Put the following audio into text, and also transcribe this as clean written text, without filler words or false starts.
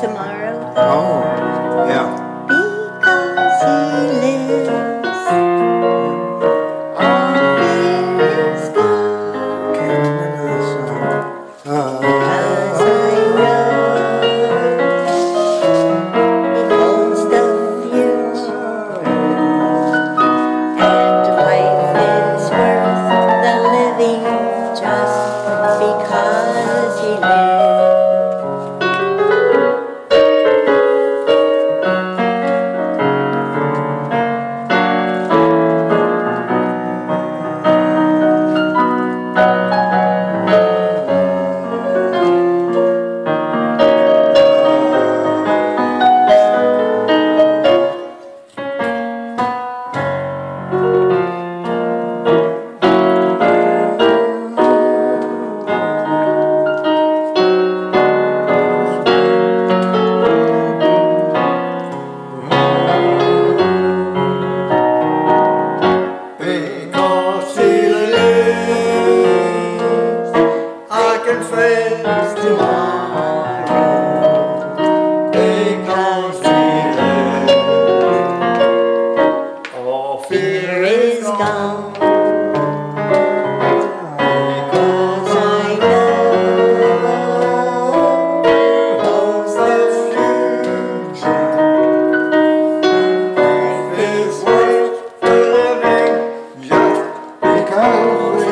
tomorrow. Oh, yeah. Because he lives, all fear is gone. Can't remember this song. Because I know he holds the future, and life is worth the living just because he lives. Because he lives, I can face tomorrow. Because he lives, all fear is gone. Because I know holds the future. Life is worth the living just because